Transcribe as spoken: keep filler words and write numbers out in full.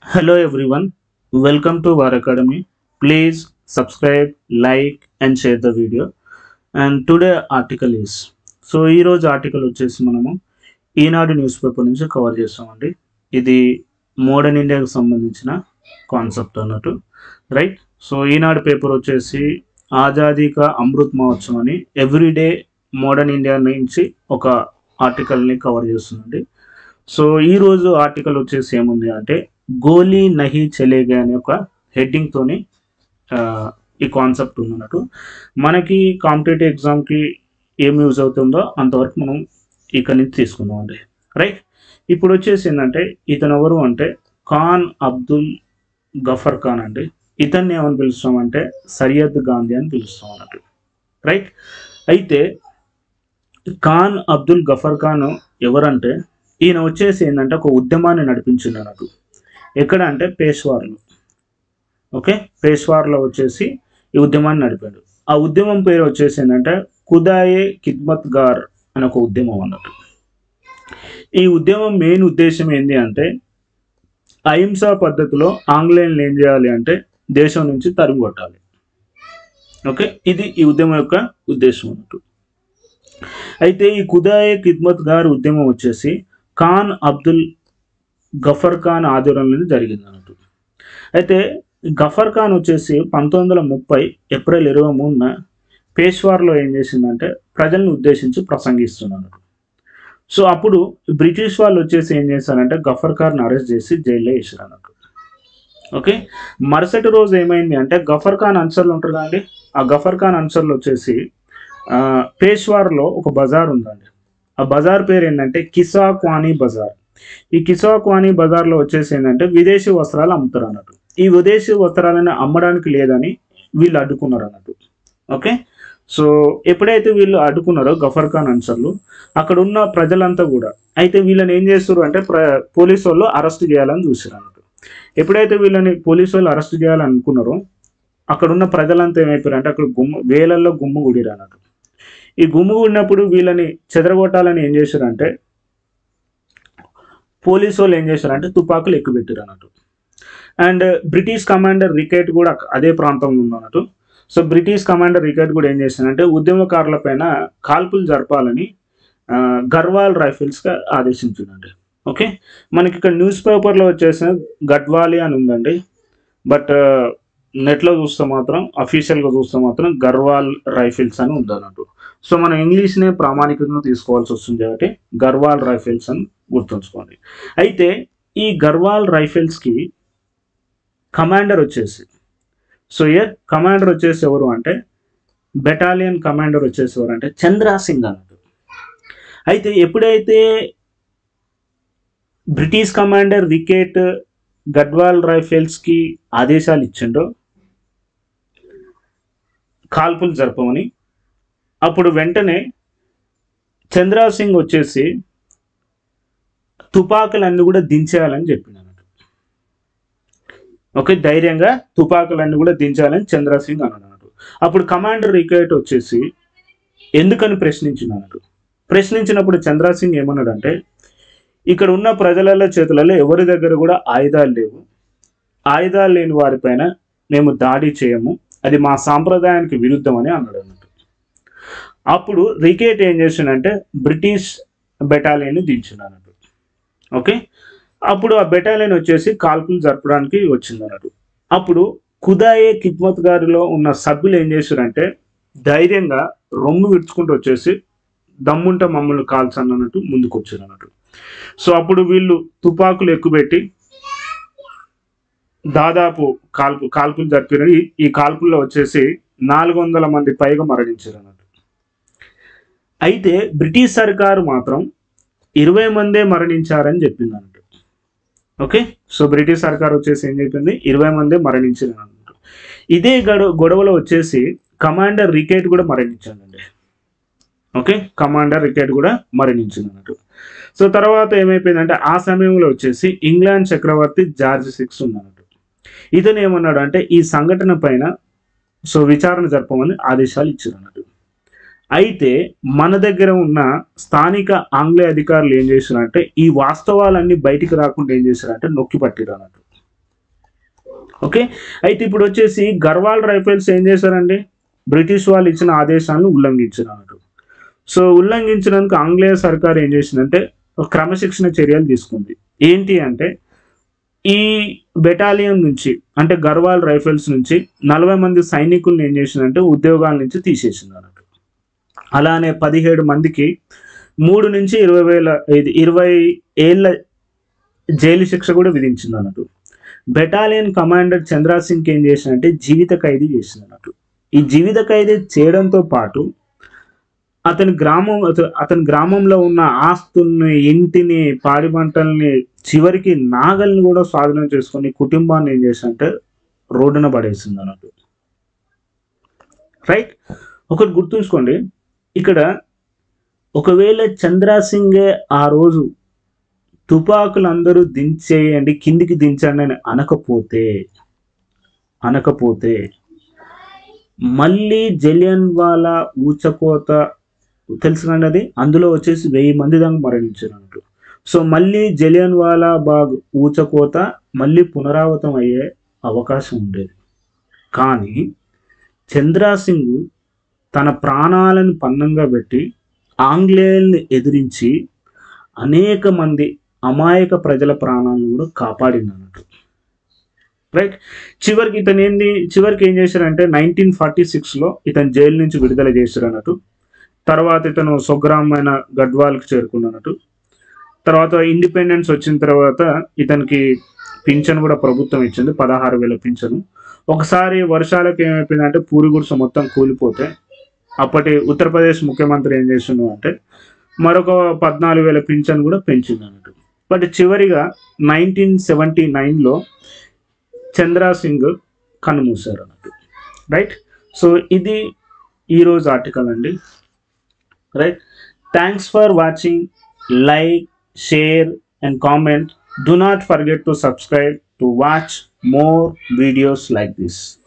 Hello everyone, welcome to our academy. Please subscribe, like and share the video. And today article is so ఈ రోజు article వచ్చేసి మనము Eenadu news paper నుంచి cover చేస్తామండి. ఇది modern ఇండియాకి సంబంధించిన కాన్సెప్ట్ అన్నట్టు, రైట్. సో ఈనాడు పేపర్ వచ్చేసి ఆజాదీ కా అమృత్ మహోత్సవ్ అని ఎవ్రీడే మోడర్న్ ఇండియా నుంచి ఒక ఆర్టికల్ని కవర్ చేస్తుందండి. సో ఈరోజు ఆర్టికల్ వచ్చేసి ఏముంది అంటే గోలీ నహీ చలేగా అనే ఒక హెడ్డింగ్ తోని ఈ కాన్సెప్ట్ ఉందన్నట్టు. మనకి కాంపిటేటివ్ ఎగ్జామ్కి ఏం యూజ్ అవుతుందో అంతవరకు మనం ఇక్కడి నుంచి తీసుకుందాం అండి, రైట్. ఇప్పుడు వచ్చేసి ఏంటంటే ఇతను ఎవరు అంటే ఖాన్ అబ్దుల్ గఫర్ ఖాన్ అండి. ఇతన్ని ఏమని పిలుస్తామంటే సయ్యద్ గాంధీ అని పిలుస్తాం అన్నట్టు, రైట్. అయితే ఖాన్ అబ్దుల్ గఫర్ ఖాన్ ఎవరంటే ఈయన వచ్చేసి ఏంటంటే ఒక ఉద్యమాన్ని నడిపించింది అన్నట్టు. ఎక్కడ అంటే పేష్వార్లో, ఓకే, పేష్వార్లో వచ్చేసి ఈ ఉద్యమాన్ని నడిపాడు. ఆ ఉద్యమం పేరు వచ్చేసి ఏంటంటే ఖుదాయే ఖిద్మత్ గార్ అనే ఒక ఉద్యమం అన్నట్టు. ఈ ఉద్యమం మెయిన్ ఉద్దేశం ఏంటి అంటే అహింసా పద్ధతిలో ఆంగ్లేయులను ఏం చేయాలి అంటే దేశం నుంచి తరిమి కొట్టాలి, ఓకే. ఇది ఈ ఉద్యమం యొక్క ఉద్దేశం అన్నట్టు. అయితే ఈ ఖుదాయే ఖిద్మత్ గార్ ఉద్యమం వచ్చేసి ఖాన్ అబ్దుల్ గఫర్ ఖాన్ ఆధ్వర్యంలో జరిగింది అన్నట్టు. అయితే గఫర్ ఖాన్ వచ్చేసి పంతొమ్మిది వందల ముప్పై ఏప్రిల్ ఇరవై మూడున పేష్వార్లో ఏం చేసిందంటే ప్రజలను ఉద్దేశించి ప్రసంగిస్తున్నాడు. సో అప్పుడు బ్రిటిష్ వాళ్ళు వచ్చేసి ఏం చేశారంటే గఫర్ ఖాన్ అరెస్ట్ చేసి జైల్లో వేసారు అన్నట్టు, ఓకే. మరుసటి రోజు ఏమైంది అంటే గఫర్ ఖాన్ అన్సర్లు ఉంటారు కదండి, ఆ గఫర్ ఖాన్ అన్సర్లు వచ్చేసి పేష్వార్లో ఒక బజార్ ఉందండి. ఆ బజార్ పేరు ఏంటంటే కిసాక్వానీ బజార్. ఈ కిసాక్వానీ బజార్లో వచ్చేసి ఏంటంటే విదేశీ వస్త్రాలు అమ్ముతారు అన్నట్టు. ఈ విదేశీ వస్త్రాలను అమ్మడానికి లేదని వీళ్ళు అడ్డుకున్నారు అన్నట్టు, ఓకే. సో ఎప్పుడైతే వీళ్ళు అడ్డుకున్నారో గఫర్ ఖాన్ అన్సర్లు అక్కడ ఉన్న ప్రజలంతా కూడా అయితే వీళ్ళని ఏం చేస్తారు అంటే ప్ర పోలీసు వాళ్ళు అరెస్ట్ చేయాలని చూసారు అన్నట్టు. ఎప్పుడైతే వీళ్ళని పోలీసు వాళ్ళు అరెస్ట్ చేయాలని అనుకున్నారో అక్కడ ఉన్న ప్రజలంతా ఏమైపోయారు అంటే అక్కడ గుమ్మ వేలల్లో గుమ్మ గుడిరు అన్నట్టు. ఈ గుమ్ము ఉన్నప్పుడు వీళ్ళని చెదరగొట్టాలని ఏం చేశారంటే పోలీసు వాళ్ళు ఏం చేశారంటే తుపాకులు ఎక్కుపెట్టారు అన్నట్టు. అండ్ బ్రిటిష్ కమాండర్ రికెట్ కూడా అదే ప్రాంతంలో ఉన్నట్టు. సో బ్రిటిష్ కమాండర్ రికెట్ కూడా ఏం చేశారంటే ఉద్యమకారుల పైన కాల్పులు జరపాలని గర్వాల్ రైఫిల్స్గా ఆదేశించిందండి, ఓకే. మనకి ఇక్కడ న్యూస్ పేపర్లో వచ్చేసిన గడ్వాలి అని ఉందండి, బట్ నెట్లో చూస్తే మాత్రం అఫీషియల్గా చూస్తే మాత్రం గర్వాల్ రైఫిల్స్ అని ఉందన్నట్టు. సో మనం ఇంగ్లీష్నే ప్రామాణికంగా తీసుకోవాల్సి వస్తుంది కాబట్టి గర్వాల్ రైఫిల్స్ అని గుర్తుంచుకోండి. అయితే ఈ గర్వాల్ రైఫిల్స్కి కమాండర్ వచ్చేసి సో ఏ కమాండర్ వచ్చేసి ఎవరు అంటే బెటాలియన్ కమాండర్ వచ్చేసి ఎవరు అంటే చంద్ర సింగ్ అన్నట్టు. అయితే ఎప్పుడైతే బ్రిటిష్ కమాండర్ వికెట్ గడ్వాల్ రైఫిల్స్కి ఆదేశాలు ఇచ్చిండో కాల్పులు జరపమని, అప్పుడు వెంటనే చంద్ర సింగ్ వచ్చేసి తుపాకులన్నీ కూడా దించేయాలని చెప్పినాడు, ఓకే. ధైర్యంగా తుపాకులన్నీ కూడా దించాలని చంద్ర సింగ్ అన్నాడు. అప్పుడు కమాండర్ రికెట్ వచ్చేసి ఎందుకని ప్రశ్నించినాడు. ప్రశ్నించినప్పుడు చంద్ర సింగ్ ఏమన్నాడంటే ఇక్కడ ఉన్న ప్రజల చేతులలో ఎవరి దగ్గర కూడా ఆయుధాలు లేవు, ఆయుధాలు లేని వారిపైన మేము దాడి చేయము, అది మా సాంప్రదాయానికి విరుద్ధం అని అన్నాడు అన్నట్టు. అప్పుడు రికెట్ ఏం చేసిందంటే బ్రిటిష్ బెటాలియన్ దించింది అన్నట్టు, ఓకే. అప్పుడు ఆ బెటాలియన్ వచ్చేసి కాల్పులు జరపడానికి వచ్చింది అన్నట్టు. అప్పుడు ఖుదాయే ఖిద్మత్ గారిలో ఉన్న సభ్యులు ఏం చేశారంటే ధైర్యంగా రొమ్ము విడుచుకుంటూ వచ్చేసి దమ్ముంటే మమ్మల్ని కాల్చండి అన్నట్టు ముందుకు వచ్చారు అన్నట్టు. సో అప్పుడు వీళ్ళు తుపాకులు ఎక్కుపెట్టి దాదాపు కాల్పు కాల్పులు జరిపిన ఈ కాల్పుల్లో వచ్చేసి నాలుగు వందల మంది పైగా మరణించారు అన్నట్టు. అయితే బ్రిటిష్ సర్కారు మాత్రం ఇరవై మందే మరణించారని చెప్పింది అన్నట్టు, ఓకే. సో బ్రిటిష్ సర్కారు వచ్చేసి ఏం చెప్పింది ఇరవై మందే మరణించారు అన్నట్టు. ఇదే గొడవ గొడవలో వచ్చేసి కమాండర్ రికెట్ కూడా మరణించాడండి, ఓకే. కమాండర్ రికెట్ కూడా మరణించింది అన్నట్టు. సో తర్వాత ఏమైపోయిందంటే ఆ సమయంలో వచ్చేసి ఇంగ్లాండ్ చక్రవర్తి జార్జ్ సిక్స్ ఉన్నట్టు. ఇతను ఏమన్నాడు అంటే ఈ సంఘటన పైన సో విచారణ జరపమని ఆదేశాలు ఇచ్చారు అన్నట్టు. అయితే మన దగ్గర ఉన్న స్థానిక ఆంగ్లేయ అధికారులు ఏం చేశారంటే ఈ వాస్తవాలన్నీ బయటికి రాకుండా ఏం చేశారంటే నొక్కి పట్టిరు అన్నట్టు, ఓకే. అయితే ఇప్పుడు వచ్చేసి గర్వాల్ రైఫిల్స్ ఏం చేశారండి, బ్రిటిష్ వాళ్ళు ఇచ్చిన ఆదేశాలను ఉల్లంఘించినారు. సో ఉల్లంఘించినందుకు ఆంగ్లేయ సర్కార్ ఏం చేసిందంటే క్రమశిక్షణ చర్యలు తీసుకుంది. ఏంటి అంటే ఈ బెటాలియన్ నుంచి అంటే గర్వాల్ రైఫిల్స్ నుంచి నలభై మంది సైనికులను ఏం చేసిందంటే ఉద్యోగాల నుంచి తీసేసింది అన్నట్టు. అలానే పదిహేడు మందికి మూడు నుంచి ఇరవై వేల ఇది ఇరవై ఏళ్ళ జైలు శిక్ష కూడా విధించింది అన్నట్టు. బెటాలియన్ కమాండర్ చంద్రా సింగ్ ఏం చేసినంటే జీవిత ఖైదీ చేసింది అన్నట్టు. ఈ జీవిత ఖైదీ చేయడంతో పాటు అతని గ్రామం అతని గ్రామంలో ఉన్న ఆస్తుల్ని, ఇంటిని, పాడి పంటల్ని, చివరికి నాగల్ని కూడా స్వాధీనం చేసుకొని కుటుంబాన్ని ఏం చేసిందంటే రోడ్డున పడేసింది అన్నట్టు. రైట్. ఒకటి గుర్తుంచుకోండి, ఇక్కడ ఒకవేళ చంద్రా సింగే ఆ రోజు తుపాకులు అందరూ దించేయండి, కిందికి దించండి అని అనకపోతే అనకపోతే మళ్ళీ జలియన్ వాలా ఊచకోత తెలుసు కండి, అది అందులో వచ్చేసి వెయ్యి మంది దాకా మరణించారు. సో మళ్ళీ జలియన్ వాలా బాగ్ ఊచకోత మళ్ళీ పునరావృతం అయ్యే అవకాశం ఉండేది. కానీ చంద్రా సింగ్ తన ప్రాణాలను పన్నంగా పెట్టి ఆంగ్లేయుల్ని ఎదిరించి అనేక మంది అమాయక ప్రజల ప్రాణాలను కూడా కాపాడింది అన్నట్టు. రైట్. చివరికి ఇతను ఏంది చివరికి ఏం చేశారంటే నైన్టీన్ ఫార్టీ సిక్స్లో ఇతను జైలు నుంచి విడుదల చేశారు అన్నట్టు. తర్వాత ఇతను స్వగ్రామైన గడ్వాల్కి చేరుకున్నట్టు. తర్వాత ఇండిపెండెన్స్ వచ్చిన తర్వాత ఇతనికి పింఛన్ కూడా ప్రభుత్వం ఇచ్చింది, పదహారు వేల పింఛను. ఒకసారి వర్షాలకు ఏమైపోయిందంటే పూరి గుడిసె మొత్తం కూలిపోతే అప్పటి ఉత్తరప్రదేశ్ ముఖ్యమంత్రి ఏం చేసిండు అంటే మరొక పద్నాలుగు వేల పింఛన్ కూడా పెంచింది అన్నట్టు. బట్ చివరిగా నైన్టీన్ సెవెంటీ నైన్లో చంద్రా సింగ్ కన్నుమూశారు అన్నట్టు. రైట్. సో ఇది ఈరోజు ఆర్టికల్ అండి. Right. Thanks for watching. Like, share and comment. Do not forget to subscribe to watch more videos like this.